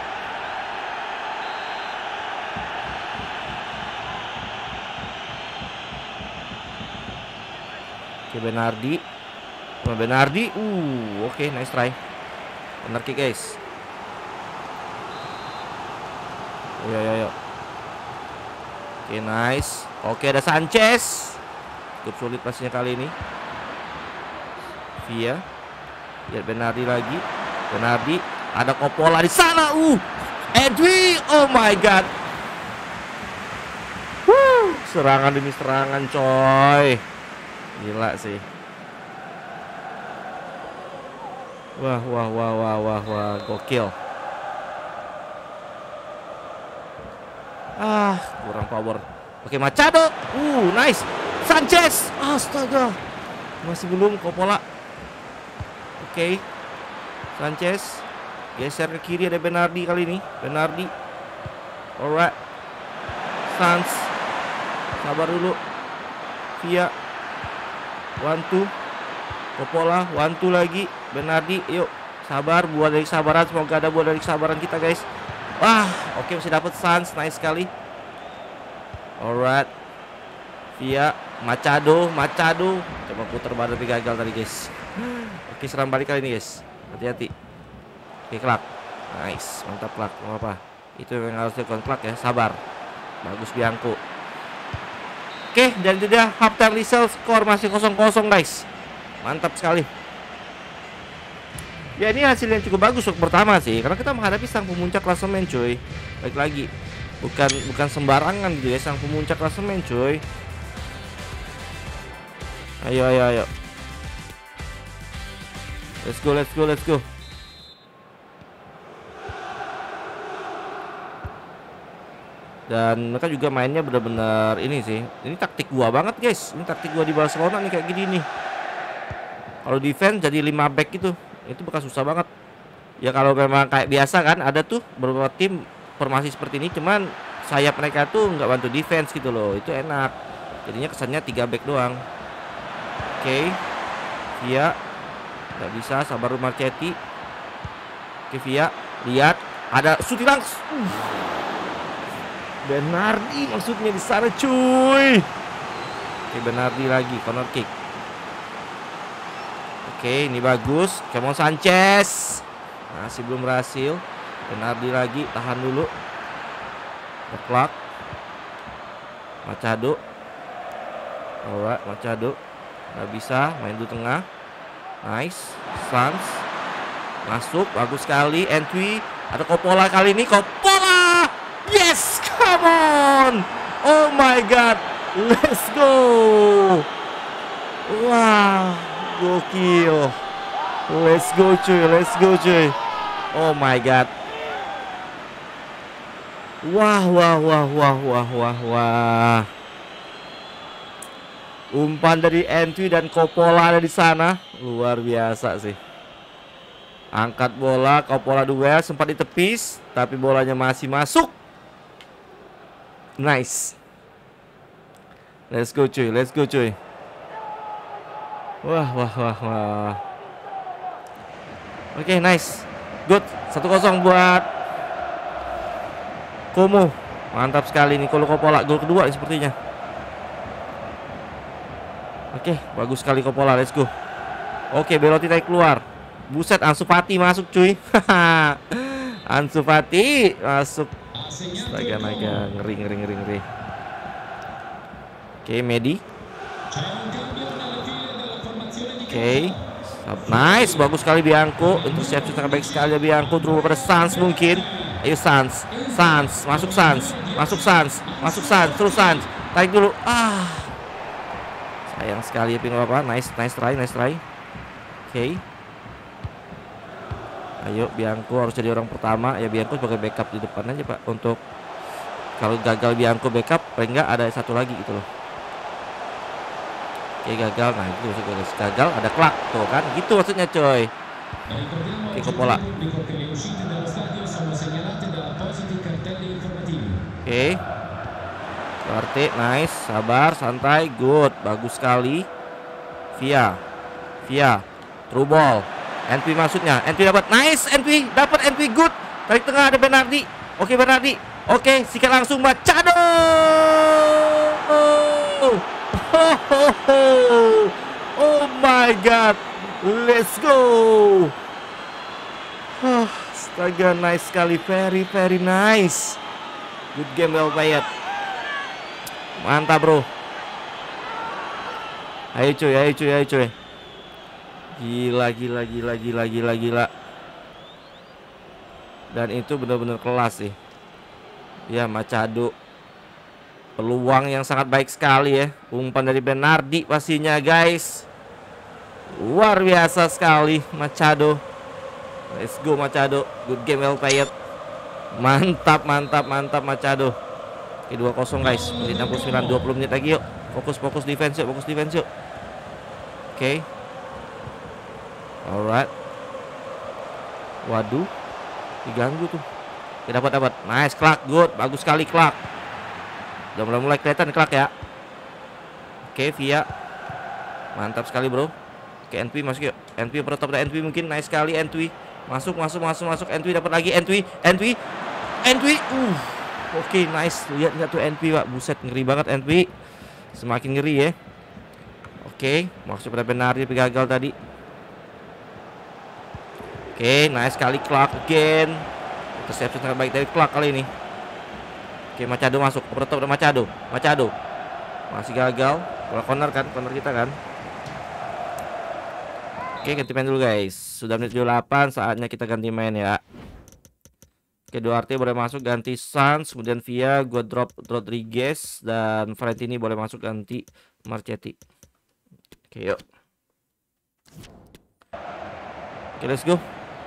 Oke, Bernardi. Oke, nice try. Bener kick guys. Ayo. Oke, nice. Oke, ada Sanchez. Cukup sulit pastinya kali ini. Via. Lihat Bernardi lagi. Bernardi. Ada Coppola di sana. Edwi. Oh my god. Serangan demi serangan coy. Gila sih. Wah, gokil. Kurang power. Oke, Machado. Nice. Sanchez. Astaga. Masih belum Coppola. Oke. Sanchez. Geser ke kiri, ada Bernardi kali ini. Bernardi. Alright. Sans. Sabar dulu. Via. 1-2. Coppola, 1-2 lagi. Bernardi, yuk. Sabar, buah dari kesabaran. Semoga ada buah dari kesabaran kita, guys. Wah, oke, masih dapat Sans, nice sekali. Alright. Via, Machado. Coba putar badan tapi gagal tadi, guys. Oke, serang balik kali ini, guys. Hati-hati. Oke, Clark. Nice, mantap Clark. Gak apa-apa. Itu yang harus dilakukan Clark ya, sabar. Bagus Bianco. Oke, dan itu dia halftime whistle, skor masih 0-0, guys. Mantap sekali. Ya, ini hasil yang cukup bagus untuk pertama sih, karena kita menghadapi sang pemuncak klasemen cuy. Baik lagi, bukan sembarangan gitu ya, sang pemuncak klasemen cuy. Ayo. Let's go. Dan mereka juga mainnya benar-benar ini sih. Ini taktik gua banget guys. Ini taktik gua di Barcelona nih, kayak gini nih. Kalau defense jadi 5 back gitu, itu bakal susah banget. Ya kalau memang kayak biasa kan, ada tuh beberapa tim formasi seperti ini, cuman sayap mereka tuh nggak bantu defense gitu loh. Itu enak. Jadinya kesannya 3 back doang. Oke. Via nggak bisa, sabar Marchetti. Oke, Via, lihat ada shooting langsung. Bernardi maksudnya di sana cuy. Oke, Bernardi lagi corner kick. Oke, ini bagus. Come on Sanchez. Masih belum berhasil. Bernardi lagi, tahan dulu. Teklak. Machado. Alright, Machado. Nggak bisa, main di tengah. Nice. Suns. Masuk, bagus sekali. Entry. Ada Coppola kali ini. Coppola! Yes! Come on! Oh my god! Let's go! Wah, gokil. Let's go cuy, let's go cuy. Oh my god. Wah, wah, wah, wah, wah, wah, wah. Umpan dari Entry dan Coppola ada di sana. Luar biasa sih. Angkat bola, Coppola duel, sempat ditepis, tapi bolanya masih masuk. Nice. Let's go cuy, let's go cuy. Wah, wah, wah, wah. Oke, nice. Good. 1-0 buat Como. Mantap sekali nih kalau Coppola. Gol kedua sepertinya. Oke, bagus sekali Coppola. Let's go. Oke, Belotti tarik keluar. Buset, Ansu Fati masuk cuy. Ansu Fati masuk. Astaga, ngeri. Oke, Medi. Oke. Nice, bagus sekali Bianco. Interception sangat baik sekali Bianco. Terus pada Suns mungkin. Ayo Suns. Masuk Suns. Terus Suns. Tarik dulu. Sayang sekali ya, apa? Nice try. Oke. Ayo Bianco harus jadi orang pertama. Ya Bianco sebagai backup di depan aja Pak. Untuk kalau gagal Bianco backup, paling nggak ada satu lagi gitu loh. Oke, gagal. Nah itu gagal ada Clark tuh kan. Gitu maksudnya coy. Oke, Coppola. Oke. Duarte, nice. Sabar, santai, good. Bagus sekali. Via. True ball. Entry maksudnya. Entry dapat. Nice, Entry. Dapat Entry, good. Tarik tengah ada Bernardi. Oke, Bernardi. Oke, sikat langsung Machado. Oh my god. Let's go. Astaga, nice sekali. Very nice. Good game, well played. Mantap bro. Ayo cuy. Gila. Dan itu benar-benar kelas sih. Ya, Machado. Peluang yang sangat baik sekali ya. Umpan dari Bernardi pastinya guys. Luar biasa sekali Machado. Let's go Machado. Good game, well played. Mantap Machado. Oke, 2-0 guys. Menit 69, 20 menit lagi yuk. Fokus defense yuk. Oke. Alright. Waduh. Diganggu tuh. Oke, dapat. Nice, Clark, good. Bagus sekali Clark. Udah mulai kelihatan Clark ya. Oke, Via. Mantap sekali bro. Oke, Entry masuk yuk. Entry pertop dari Entry mungkin. Nice sekali Entry. Masuk. Entry dapat lagi. Entry. Oke, nice. Lihat tuh Entry Pak. Buset, ngeri banget Entry. Semakin ngeri ya. Oke, masuk pada Bernardi tapi gagal tadi. Oke, nice sekali Clark again. Interception sangat baik dari Clark kali ini. Oke, Machado masuk. Pertop dari Machado. Masih gagal. Corner kita kan. Oke, ganti main dulu guys. Sudah menit 28, saatnya kita ganti main ya. Oke, Duarte boleh masuk ganti Suns, kemudian Via, gue drop Rodriguez, dan Valentini boleh masuk ganti Marchetti. Oke, yuk. Oke, let's go.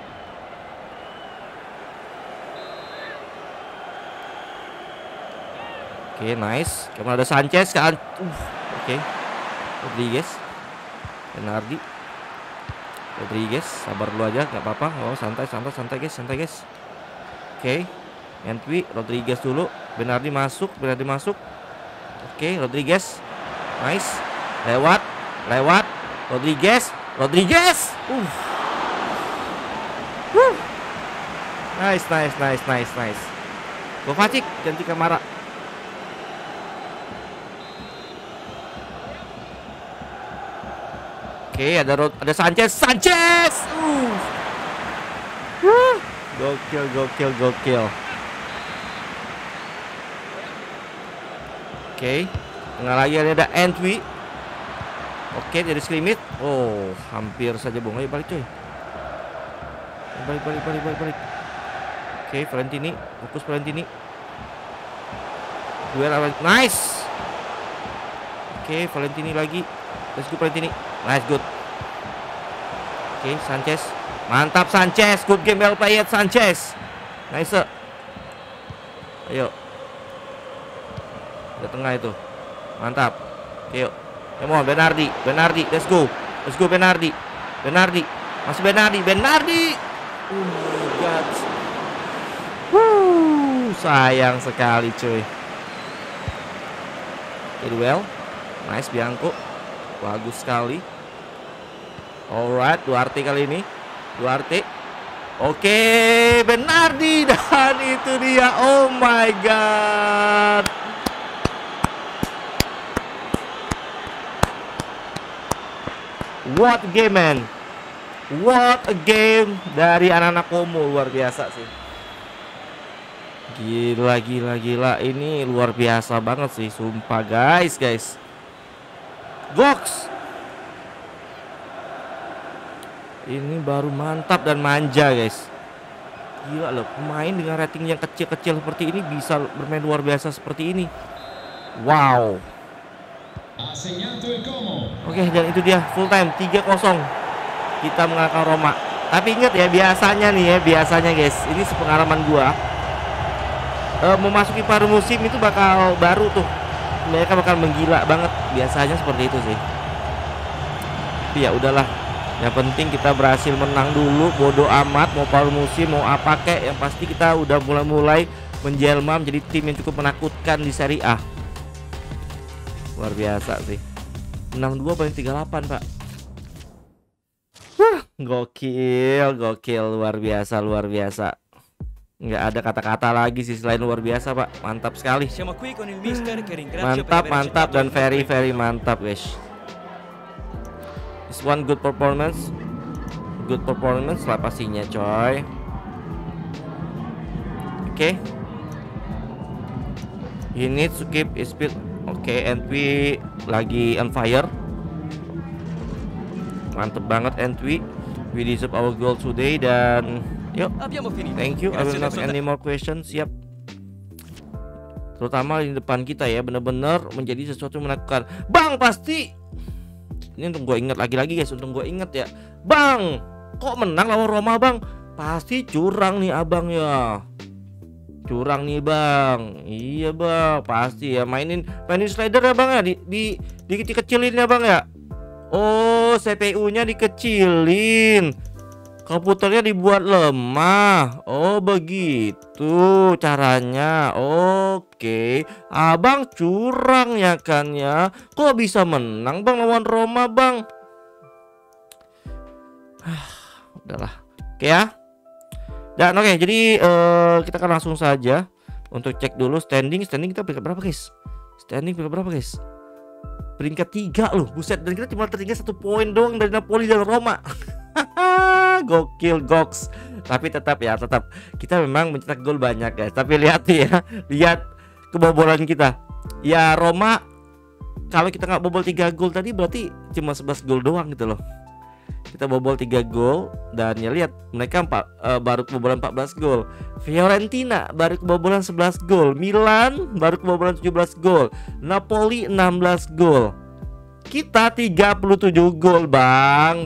Oke, nice. Kemudian ada Sanchez kan. Oke. Rodriguez. Bernardi. Rodriguez, sabar dulu aja, nggak apa-apa. Oh, santai guys. Oke. Entry, Rodriguez dulu. Bernardi masuk. Oke, Rodriguez. Nice. Lewat. Rodriguez. Nice. Kovacic ganti Kamara. Oke, ada Sanchez. Gokil. Oke. Tengah lagi ada Antwi. Oke, dari limit. Oh, hampir saja bong. Ayo balik coy. Balik. Oke, Valentini. Fokus Valentini. Duel awal. Nice. Oke, Valentini lagi. Let's go Valentini. Nice, good. Oke, Sanchez. Mantap Sanchez. Good game, well played Sanchez. Nice. Ayo. Di tengah itu. Mantap. Oke, yuk. Come on, Bernardi. Let's go Bernardi. Masih Bernardi. Oh my god. Sayang sekali cuy. Well, nice Bianco. Bagus sekali. Alright, Duarte kali ini. Oke, Bernardi. Dan itu dia. Oh my god. What a game, man. What a game dari anak-anak Como. Luar biasa sih. Gila. Ini luar biasa banget sih. Sumpah guys. Goks. Ini baru mantap dan manja guys. Gila loh. Pemain dengan rating yang kecil-kecil seperti ini bisa bermain luar biasa seperti ini. Wow. Oke, dan itu dia full time 3-0 kita mengalahkan Roma. Tapi ingat ya, biasanya guys, ini sepengalaman gua, memasuki paruh musim itu bakal baru tuh, mereka bakal menggila banget. Biasanya seperti itu sih. Tapi ya udahlah, yang penting kita berhasil menang dulu. Bodoh amat mau paruh musim mau apa kek, yang pasti kita udah mulai menjelma menjadi tim yang cukup menakutkan di Serie A. Luar biasa sih. 62 paling 38 pak. Gokil luar biasa. Nggak ada kata-kata lagi sih selain luar biasa pak. Mantap sekali. Mantap dan very mantap guys. This one good performance lah pastinya coy. Oke. He needs to keep his speed. Oke, Antwi lagi on fire. Mantep banget Antwi. We deserve our goal today. Dan yuk, thank you. I will not any more questions. Siap. Terutama di depan kita ya, bener-bener menjadi sesuatu yang menakutkan. Bang pasti. Ini untuk gue ingat lagi guys, untuk gue ingat ya. Bang, kok menang lawan Roma bang? Pasti curang nih abang ya. Curang nih bang. Iya bang, pasti ya. Mainin slider ya bang ya, dikecilin ya bang ya. Oh, CPU nya dikecilin, komputernya dibuat lemah. Oh begitu caranya. Oke, abang curang ya kan ya. Kok bisa menang bang lawan Roma bang? Udahlah. Oke ya. Dan oke, jadi kita akan langsung saja untuk cek dulu standing kita peringkat berapa guys? Peringkat 3 loh, buset. Dan kita cuma tertinggal 1 poin doang dari Napoli dan Roma. Gokil goks. Tapi tetap kita memang mencetak gol banyak guys. Tapi lihat kebobolan kita. Ya Roma, kalau kita nggak bobol 3 gol tadi berarti cuma 11 gol doang gitu loh. Kita bobol 3 gol dan ya lihat mereka baru kebobolan 14 gol. Fiorentina baru kebobolan 11 gol. Milan baru kebobolan 17 gol. Napoli 16 gol. Kita 37 gol bang.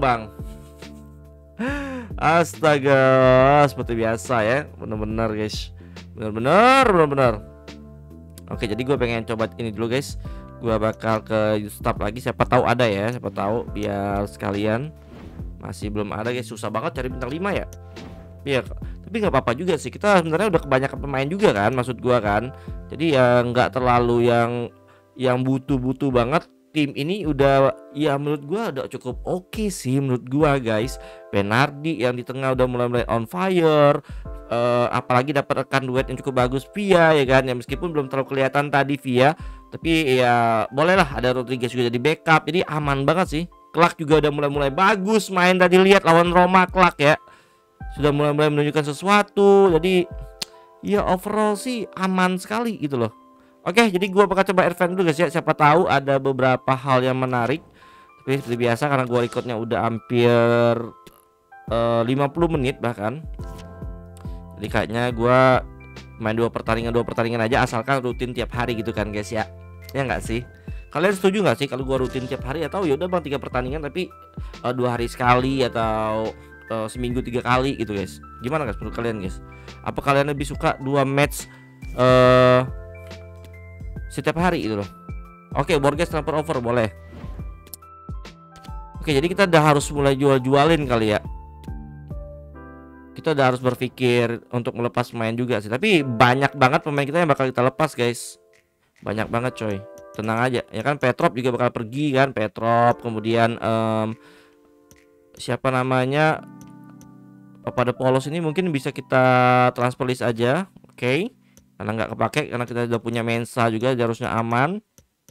Astaga, seperti biasa ya. Bener-bener guys. Bener-bener. Oke, jadi gue pengen coba ini dulu guys. Gue bakal ke stop lagi. Siapa tahu ada ya. Siapa tahu biar sekalian. Masih belum ada guys, susah banget cari bintang 5 ya. Iya, tapi nggak apa-apa juga sih. Kita sebenarnya udah kebanyakan pemain juga kan, maksud gua kan. Jadi ya nggak terlalu yang butuh banget. Tim ini udah ya menurut gua udah cukup oke sih menurut gua guys. Bernardi yang di tengah udah mulai on fire. Apalagi dapat rekan duet yang cukup bagus Via ya kan. Ya meskipun belum terlalu kelihatan tadi Via, tapi ya bolehlah ada Rodriguez juga jadi backup. Jadi aman banget sih. Clark juga udah mulai bagus main tadi, lihat lawan Roma. Clark ya sudah mulai menunjukkan sesuatu. Jadi ya overall sih aman sekali gitu loh. Oke, jadi gua bakal coba advance dulu guys ya. Siapa tahu ada beberapa hal yang menarik. Tapi seperti biasa karena gua recordnya udah hampir 50 menit bahkan. Jadi kayaknya gua main dua pertandingan aja asalkan rutin tiap hari gitu kan guys ya. Ya nggak sih? Kalian setuju nggak sih kalau gua rutin tiap hari, atau ya udah bang 3 pertandingan tapi 2 hari sekali atau seminggu 3 kali gitu guys? Gimana guys menurut kalian guys? Apa kalian lebih suka 2 match setiap hari gitu loh? Oke, Borges transfer over boleh. Oke, jadi kita udah harus mulai jual-jualin kali ya. Kita udah harus berpikir untuk melepas pemain juga sih. Tapi banyak banget pemain kita yang bakal kita lepas guys. Banyak banget coy. Tenang aja ya kan, Petrov juga bakal pergi kan. Petrov, kemudian siapa namanya, Papadopoulos ini mungkin bisa kita transfer list aja. Oke, karena nggak kepake, karena kita udah punya Mensah juga, harusnya aman.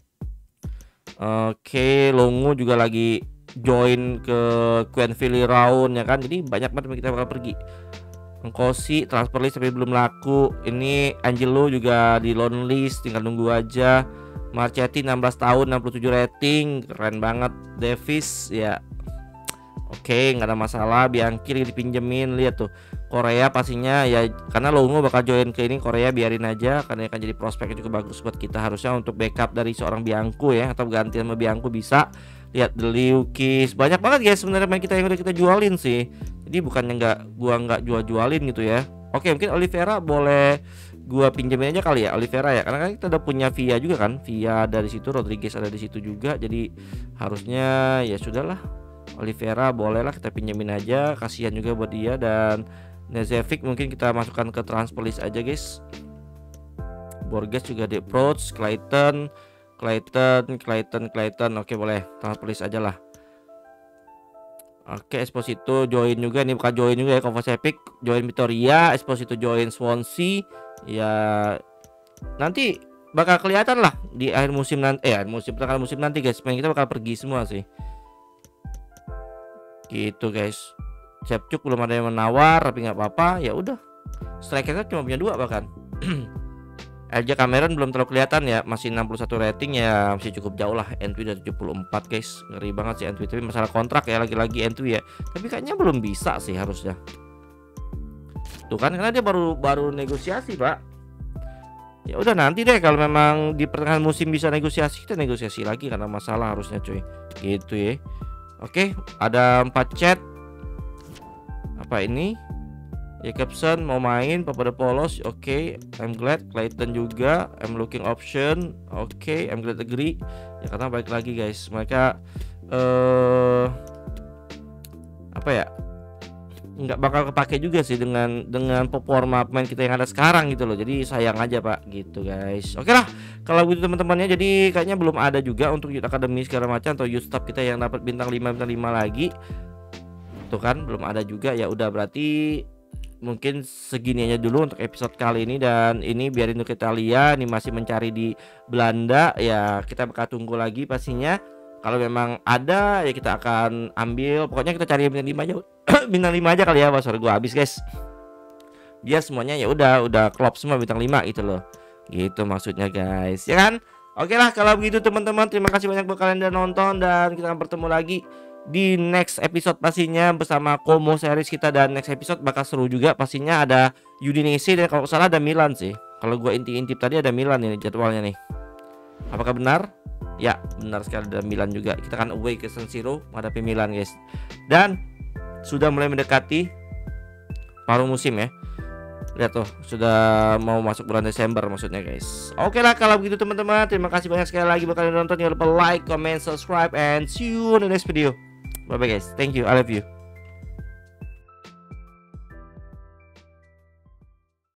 Oke, Longo juga lagi join ke Quenville round ya kan, jadi banyak banget kita bakal pergi. Engkosi transfer list tapi belum laku. Ini Angelo juga di loan list, tinggal nunggu aja. Marchetti 16 tahun 67 rating, keren banget. Davis ya oke, nggak ada masalah. Bianchi dipinjemin, lihat tuh. Korea pastinya ya, karena Longo bakal join ke ini Korea, biarin aja karena akan jadi prospek juga bagus buat kita harusnya untuk backup dari seorang Bianco ya, atau ganti sama Bianco bisa. Lihat Deliukis, banyak banget guys sebenarnya main kita yang udah kita jualin sih. Jadi bukannya gua nggak jualin gitu ya. Oke, mungkin Oliveira boleh gua pinjemin aja kali ya, Oliveira ya, karena kan kita udah punya Villa juga kan. Villa dari situ, Rodriguez ada di situ juga, jadi harusnya ya sudahlah. Oliveira bolehlah kita pinjemin aja, kasihan juga buat dia. Dan Nezevic mungkin kita masukkan ke transfer list aja guys. Borges juga di approach. Clayton, oke boleh transfer list aja lah. Oke, Esposito join juga, nih bukan join juga ya, Kovacevic join Victoria, Esposito join Swansea. Ya nanti bakal kelihatan lah di akhir musim nanti, pertengahan musim nanti guys, main kita bakal pergi semua sih. Gitu guys. Shevchuk belum ada yang menawar, tapi nggak apa-apa, ya udah. Strikernya cuma punya 2 bahkan. Aja Cameron belum terlalu kelihatan ya, masih 61 rating ya, masih cukup jauh lah. Entry udah 74 guys, ngeri banget sih Entry. Tapi masalah kontrak ya, lagi-lagi Entry ya. Tapi kayaknya belum bisa sih harusnya. Tuh kan, karena dia baru negosiasi pak. Ya udah nanti deh kalau memang di pertengahan musim bisa negosiasi, kita negosiasi lagi karena masalah harusnya cuy. Gitu ya. Oke, ada 4 chat. Apa ini? Jacobson mau main, Papadopoulos, oke, I'm glad. Clayton juga, I'm looking option, oke, I'm glad agree. Ya karena balik lagi guys, mereka apa ya, nggak bakal kepake juga sih dengan performa pemain kita yang ada sekarang gitu loh. Jadi sayang aja pak, gitu guys. Oke lah, kalau gitu teman-temannya. Jadi kayaknya belum ada juga untuk Youth Academy segala macam atau Youth Staff kita yang dapat bintang 5 lagi. Tuh kan belum ada juga. Ya udah berarti mungkin segini aja dulu untuk episode kali ini. Dan ini biarin untuk Italia, ini masih mencari di Belanda ya, kita bakal tunggu lagi pastinya. Kalau memang ada ya kita akan ambil. Pokoknya kita cari bintang 5 aja. Bintang 5 aja kali ya, sorry gua habis guys. Dia semuanya ya udah klop semua bintang 5 gitu loh. Gitu maksudnya guys, ya kan? Oke lah kalau begitu teman-teman, terima kasih banyak buat kalian udah nonton, dan kita akan bertemu lagi di next episode pastinya bersama Como series kita. Dan next episode bakal seru juga pastinya, ada Udinese dan kalau salah ada Milan sih. Kalau gua intip tadi ada Milan ini jadwalnya nih. Apakah benar? Ya benar sekali, ada Milan juga. Kita akan away ke San Siro menghadapi Milan guys. Dan sudah mulai mendekati paruh musim ya. Lihat tuh, sudah mau masuk bulan Desember maksudnya guys. Oke lah kalau begitu teman-teman, terima kasih banyak sekali lagi buat kalian nonton. Jangan lupa like, comment, subscribe, and see you in the next video. Bye bye guys, thank you, I love you.